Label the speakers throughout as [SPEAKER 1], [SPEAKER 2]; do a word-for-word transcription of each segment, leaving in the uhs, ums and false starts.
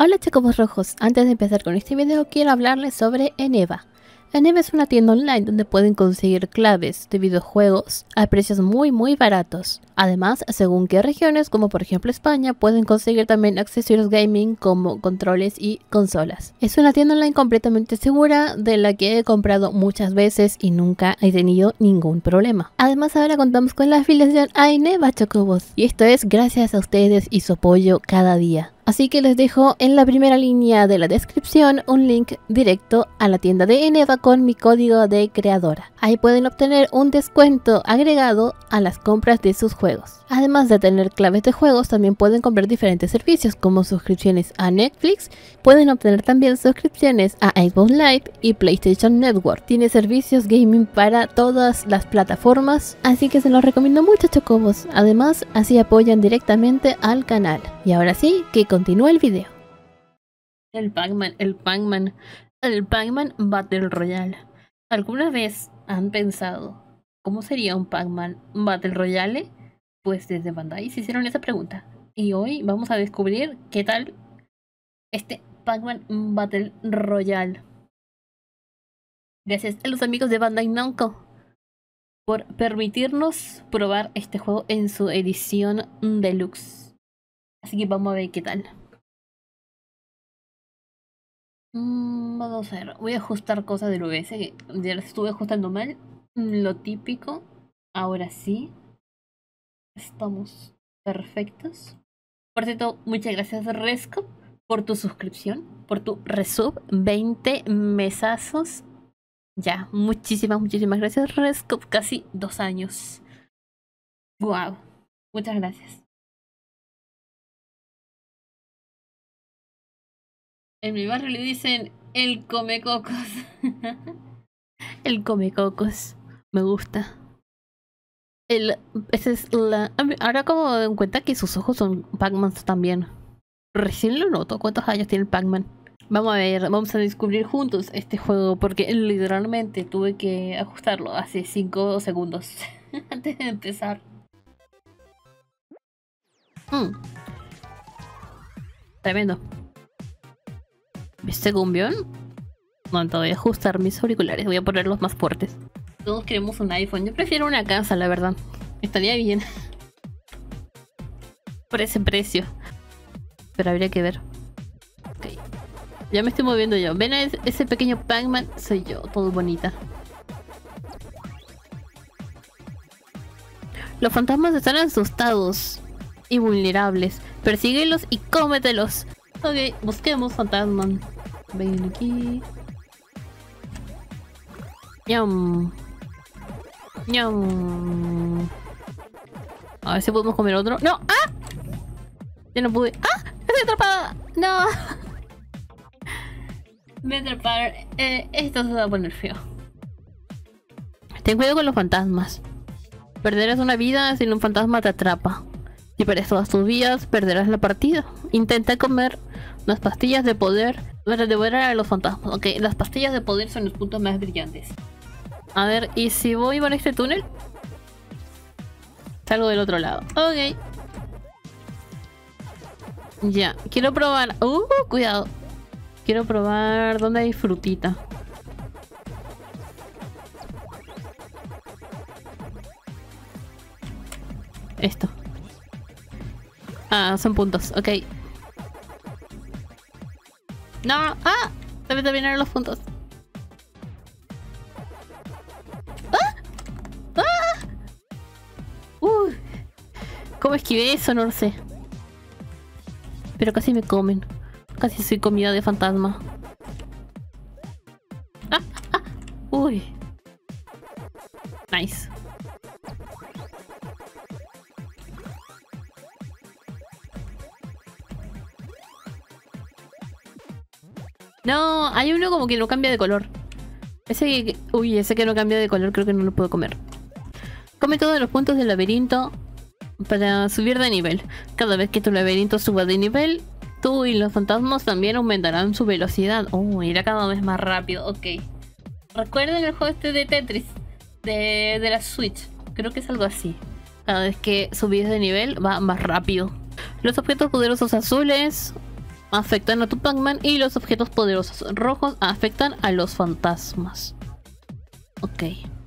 [SPEAKER 1] Hola chicos rojos, antes de empezar con este video quiero hablarles sobre Eneba. Eneba es una tienda online donde pueden conseguir claves de videojuegos a precios muy muy baratos. Además, según qué regiones, como por ejemplo España, pueden conseguir también accesorios gaming como controles y consolas. Es una tienda online completamente segura de la que he comprado muchas veces y nunca he tenido ningún problema. Además, ahora contamos con la afiliación a Eneba, chocobos, y esto es gracias a ustedes y su apoyo cada día. Así que les dejo en la primera línea de la descripción un link directo a la tienda de Eneba con mi código de creadora. Ahí pueden obtener un descuento agregado a las compras de sus juegos. Además de tener claves de juegos, también pueden comprar diferentes servicios como suscripciones a Netflix. Pueden obtener también suscripciones a Xbox Live y PlayStation Network. Tiene servicios gaming para todas las plataformas, así que se los recomiendo mucho, chocobos. Además, así apoyan directamente al canal. Y ahora sí, que continúe el video. El Pac-Man, el Pac-Man, el Pac-Man Battle Royale. ¿Alguna vez han pensado cómo sería un Pac-Man Battle Royale? Pues desde Bandai se hicieron esa pregunta. Y hoy vamos a descubrir qué tal este Pac-Man Battle Royale. Gracias a los amigos de Bandai Namco por permitirnos probar este juego en su edición deluxe. Así que vamos a ver qué tal. Mm, vamos a ver, voy a ajustar cosas del O B S que ya las estuve ajustando mal. Lo típico. Ahora sí. Estamos perfectos. Por cierto, muchas gracias Resco por tu suscripción, por tu resub, veinte mesazos. Ya, muchísimas, muchísimas gracias Resco, casi dos años. Wow, muchas gracias. En mi barrio le dicen el comecocos. El comecocos, me gusta. El, ese es la, ahora como me doy cuenta que sus ojos son Pac-Man también. Recién lo noto. ¿Cuántos años tiene el Pac-Man? Vamos a ver, vamos a descubrir juntos este juego porque literalmente tuve que ajustarlo hace cinco segundos antes de empezar. Mm. Tremendo. ¿Viste cumbión? No, te voy a ajustar mis auriculares, voy a ponerlos más fuertes. Todos queremos un iPhone. Yo prefiero una casa, la verdad. Estaría bien. Por ese precio. Pero habría que ver. Ok. Ya me estoy moviendo yo. ¿Ven a ese pequeño Pac-Man? Soy yo, todo bonita. Los fantasmas están asustados y vulnerables. Persíguelos y cómetelos. Ok, busquemos fantasmas. Ven aquí. Yum. Yum. A ver si podemos comer otro. ¡No! ¡Ah! Ya no pude. ¡Ah! ¡Estoy atrapada! ¡No! Me atraparon. Eh, esto se va a poner feo. Ten cuidado con los fantasmas. Perderás una vida si un fantasma te atrapa. Si pierdes todas tus vidas, perderás la partida. Intenta comer las pastillas de poder para devorar a los fantasmas. Ok, las pastillas de poder son los puntos más brillantes. A ver, ¿y si voy por este túnel? Salgo del otro lado. Ok. Ya, quiero probar. Uh, cuidado. Quiero probar dónde hay frutita. Esto. Ah, son puntos. Ok. No. Ah, debe terminar los puntos. ¿Cómo esquivé eso? No lo sé. Pero casi me comen. Casi soy comida de fantasma. ¡Ah! ¡Ah! ¡Uy! Nice. No, hay uno como que no cambia de color. Ese que... Uy, ese que no cambia de color creo que no lo puedo comer. Come todos los puntos del laberinto para subir de nivel. Cada vez que tu laberinto suba de nivel, tú y los fantasmas también aumentarán su velocidad. Oh, irá cada vez más rápido. Ok. Recuerden el juego este de Tetris de, de la Switch. Creo que es algo así. Cada vez que subís de nivel va más rápido. Los objetos poderosos azules afectan a tu Pac-Man y los objetos poderosos rojos afectan a los fantasmas. Ok.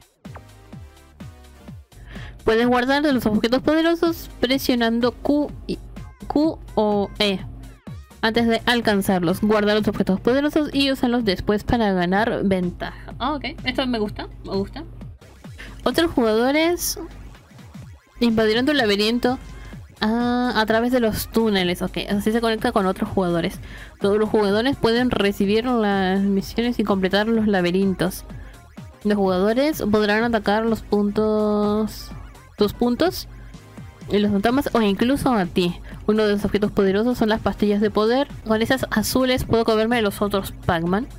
[SPEAKER 1] Puedes guardar de los objetos poderosos presionando Q, y, Q o E antes de alcanzarlos. Guarda los objetos poderosos y úsalos después para ganar ventaja. Ah, ok. Esto me gusta, me gusta. Otros jugadores invadieron tu laberinto ah, a través de los túneles. Ok, así se conecta con otros jugadores. Todos los jugadores pueden recibir las misiones y completar los laberintos. Los jugadores podrán atacar los puntos... tus puntos y los fantasmas o incluso a ti. Uno de los objetos poderosos son las pastillas de poder. Con esas azules puedo comerme de los otros Pac-Man.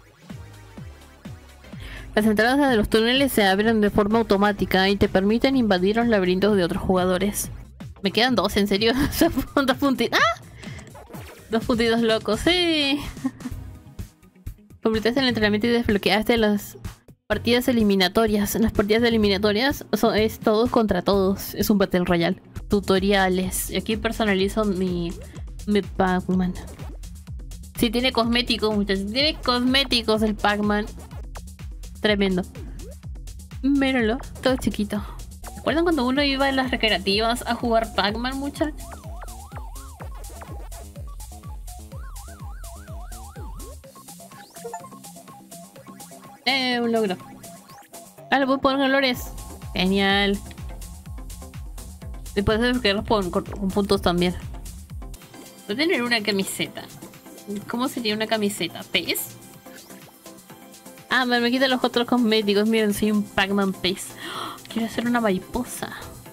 [SPEAKER 1] Las entradas de los túneles se abren de forma automática y te permiten invadir los laberintos de otros jugadores. Me quedan dos, ¿en serio? Dos puntitos. ¡Ah! Dos puntitos locos, sí. Completaste el entrenamiento y desbloqueaste las partidas eliminatorias. Las partidas eliminatorias son, es todos contra todos. Es un Battle Royale. Tutoriales. Y aquí personalizo mi, mi Pac-Man. Sí, tiene cosméticos, muchachos. Tiene cosméticos el Pac-Man. Tremendo. Míralo, todo chiquito. ¿Recuerdan cuando uno iba en las recreativas a jugar Pac-Man, muchachos? Eh, un logro. Ah, lo puedo poner colores. Genial. Y puedes desbloquearlos con, con, con puntos también. Voy a tener una camiseta. ¿Cómo sería una camiseta? ¿Pez? Ah, me, me quitan los otros cosméticos. Miren, soy un Pac-Man pez. ¡Oh! Quiero hacer una mariposa.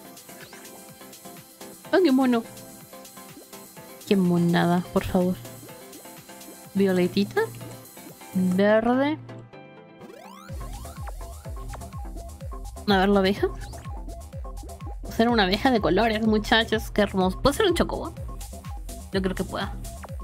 [SPEAKER 1] ¡Oh, qué mono! Qué monada, por favor. Violetita. Verde. A ver la abeja. Puedo ser una abeja de colores, muchachos. Qué hermoso. ¿Puedo ser un chocobo? Yo creo que pueda.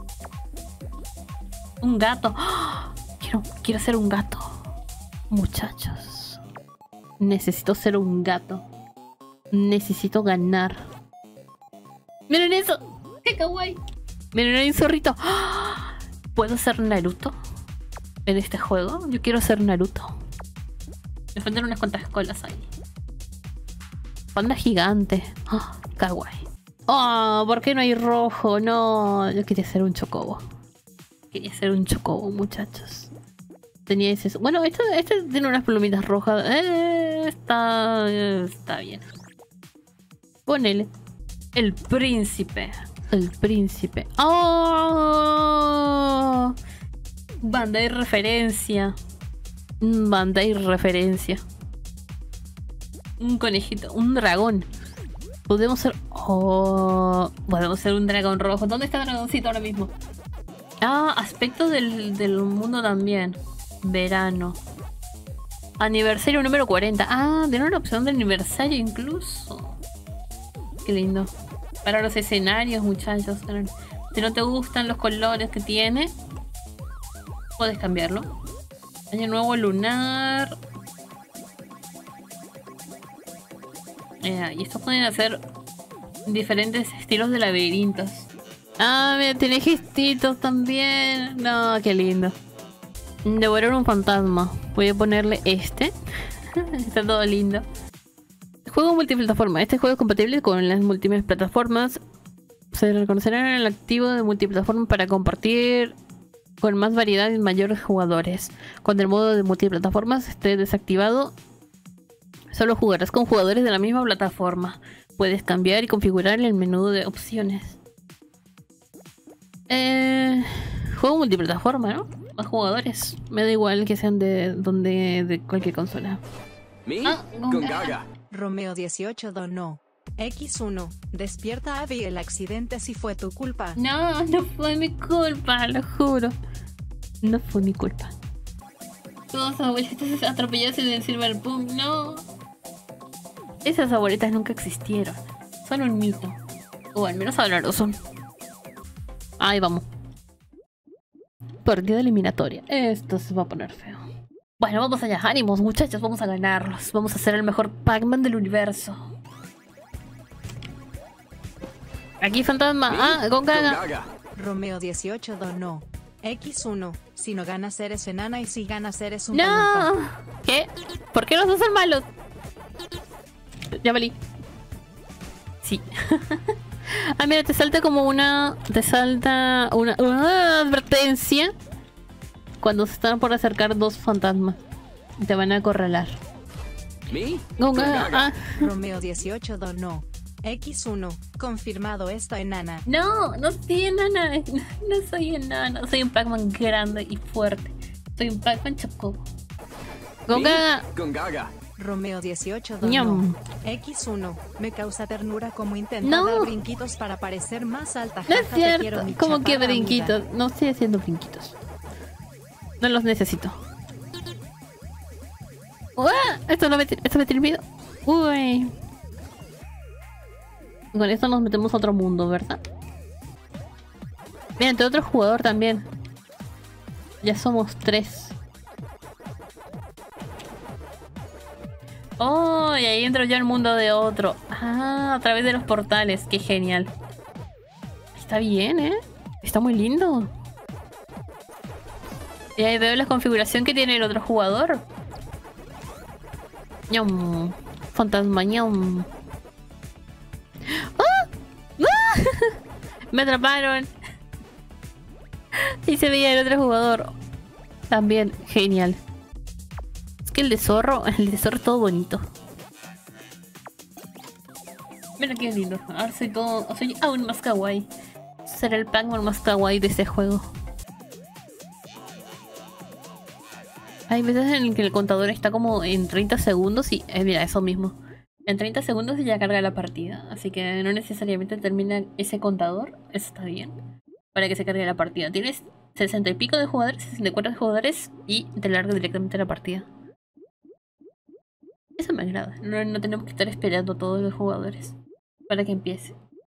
[SPEAKER 1] Un gato. ¡Oh! Quiero, quiero ser un gato. Muchachos. Necesito ser un gato. Necesito ganar. ¡Miren eso! ¡Qué kawaii! Miren, hay un zorrito. ¡Oh! ¿Puedo ser Naruto? En este juego. Yo quiero ser Naruto. Me faltan unas cuantas colas ahí. Panda gigante. Oh, kawaii. Oh, ¿por qué no hay rojo? No, yo quería ser un chocobo. Quería ser un chocobo, muchachos. Tenía ese... Bueno, este, este tiene unas plumitas rojas. Eh, está... Está bien. Ponele. El príncipe. El príncipe. ¡Oh! Banda y referencia. Banda y referencia. Un conejito. Un dragón. Podemos ser... Oh, podemos ser un dragón rojo. ¿Dónde está el dragoncito ahora mismo? Ah, aspecto del, del mundo también. Verano. Aniversario número cuarenta. Ah, tiene una opción de aniversario incluso. Qué lindo. Para los escenarios, muchachos. Si no te gustan los colores que tiene, puedes cambiarlo. Año nuevo lunar. Eh, y estos pueden hacer diferentes estilos de laberintos. Ah, mira, tiene gestitos también. No, qué lindo. Devorar un fantasma. Voy a ponerle este. Está todo lindo. Juego multiplataforma. Este juego es compatible con las múltiples plataformas. Se reconocerá en el activo de multiplataforma para compartir con más variedad y mayores jugadores. Cuando el modo de multiplataformas esté desactivado, solo jugarás con jugadores de la misma plataforma. Puedes cambiar y configurar el menú de opciones. Eh, juego multiplataforma, ¿no? Más jugadores. Me da igual que sean de donde de cualquier consola. Ah,
[SPEAKER 2] con Gaga.
[SPEAKER 3] Romeo dieciocho donó. equis uno. Despierta a Abby, el accidente sí fue tu culpa.
[SPEAKER 1] No, no fue mi culpa, lo juro. No fue mi culpa. Todos abuelitos atropellados en el Silverpunk, no. Esas abuelitas nunca existieron. Son un mito. O al menos ahora lo son. Ahí vamos. Partida eliminatoria. Esto se va a poner feo. Bueno, vamos allá. Ánimos, muchachos. Vamos a ganarlos. Vamos a ser el mejor Pac-Man del universo. Aquí fantasma. Ah, con Gaga.
[SPEAKER 3] Romeo dieciocho donó. equis uno. Si no ganas eres enana y si ganas eres un
[SPEAKER 1] ¡No!
[SPEAKER 3] palumpa.
[SPEAKER 1] ¿Qué? ¿Por qué los dos son malos? Ya valí. Sí. Ah, mira, te salta como una... Te salta una, una advertencia cuando se están por acercar dos fantasmas. Y te van a acorralar.
[SPEAKER 2] ¿Me?
[SPEAKER 1] Gonga, ah.
[SPEAKER 3] Romeo dieciocho donó. equis uno. Confirmado esta enana.
[SPEAKER 1] No, no soy enana. No soy enana. Soy un Pac-Man grande y fuerte. Soy un Pac-Man chocobo. Gonga.
[SPEAKER 2] Con Gaga.
[SPEAKER 3] Romeo dieciocho donó.
[SPEAKER 1] Ñam.
[SPEAKER 3] equis uno. Me causa ternura como intenta
[SPEAKER 1] No.
[SPEAKER 3] dar brinquitos para parecer más alta.
[SPEAKER 1] No es
[SPEAKER 3] Jaja, te quiero,
[SPEAKER 1] cierto.
[SPEAKER 3] mi
[SPEAKER 1] Como que
[SPEAKER 3] chaparra
[SPEAKER 1] brinquitos.
[SPEAKER 3] amiga.
[SPEAKER 1] No estoy haciendo brinquitos. No los necesito. ¡Uah! Esto no me, esto me tiene miedo. Uy. Con esto nos metemos a otro mundo, ¿verdad? Mira, entre otro jugador también. Ya somos tres. Oh, y ahí entro yo al mundo de otro. Ah, a través de los portales. Qué genial. Está bien, ¿eh? Está muy lindo. Y ahí veo la configuración que tiene el otro jugador. Ñam. Fantasma, ñam. ¡Ah! ¡Ah! Me atraparon. Y se veía el otro jugador. También, genial. Es que el de zorro, el de zorro es todo bonito. Mira qué lindo. Ahora soy todo, soy aún más kawaii. Será el Pac-Man más kawaii de este juego. Hay veces en que el contador está como en treinta segundos y... Eh, mira, eso mismo. En treinta segundos ya carga la partida. Así que no necesariamente termina ese contador. Eso está bien. Para que se cargue la partida. Tienes sesenta y pico de jugadores, sesenta y cuatro jugadores y te larga directamente la partida. Eso me agrada. No, no tenemos que estar esperando a todos los jugadores para que empiece.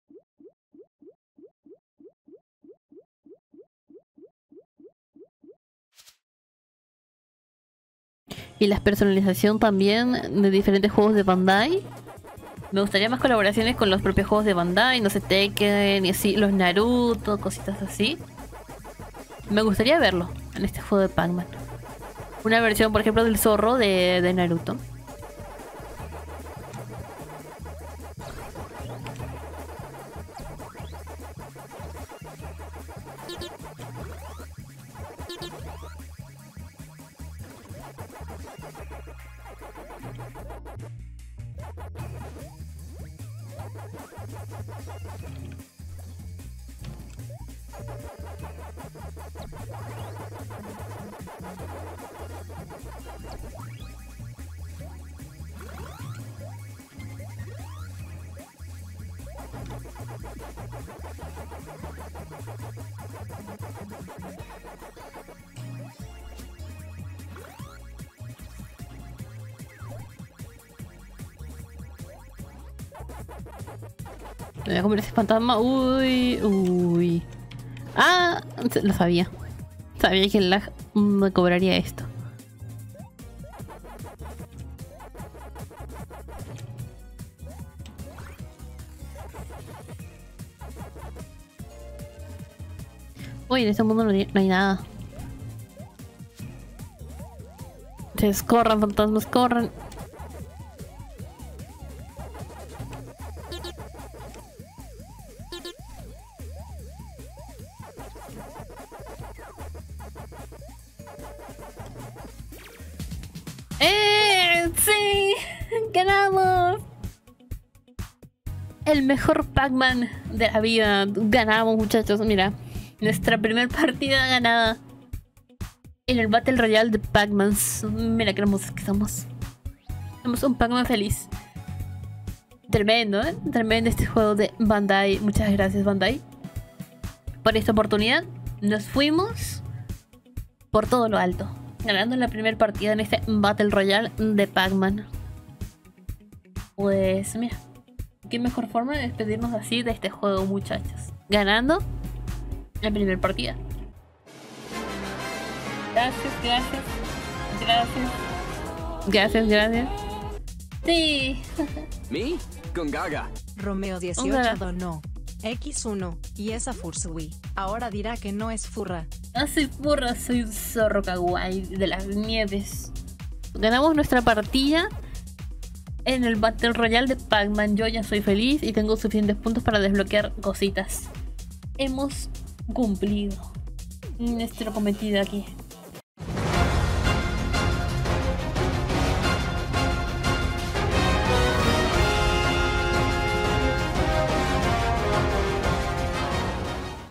[SPEAKER 1] Y la personalización también de diferentes juegos de Bandai. Me gustaría más colaboraciones con los propios juegos de Bandai, no sé, Tekken y así, los Naruto, cositas así. Me gustaría verlo en este juego de Pac-Man. Una versión, por ejemplo, del zorro de, de Naruto. Me voy a comer ese fantasma. Uy, uy. Ah, lo sabía. Sabía que el lag me cobraría esto. Uy, en este mundo no hay, no hay nada. Entonces, corran, fantasmas, corran. ¡Eh! ¡Sí! ¡Ganamos! El mejor Pac-Man de la vida. Ganamos, muchachos. Mira, nuestra primera partida ganada en el Battle Royale de Pac-Mans. Mira qué hermosos que somos. Somos un Pac-Man feliz. Tremendo, ¿eh? Tremendo este juego de Bandai. Muchas gracias, Bandai, por esta oportunidad. Nos fuimos por todo lo alto, ganando la primera partida en este Battle Royale de Pac-Man. Pues mira, qué mejor forma de despedirnos así de este juego, muchachos. Ganando la primera partida. Gracias, gracias. Gracias. Gracias, gracias. Sí.
[SPEAKER 2] ¿Me? Con Gaga.
[SPEAKER 3] Romeo
[SPEAKER 1] Hola.
[SPEAKER 3] dieciocho donó. equis uno, y esa Fursui, ahora dirá que no es furra.
[SPEAKER 1] No soy furra, soy un zorro kawaii de las nieves. Ganamos nuestra partida en el Battle Royale de Pac-Man. Yo ya soy feliz y tengo suficientes puntos para desbloquear cositas. Hemos cumplido nuestro cometido aquí.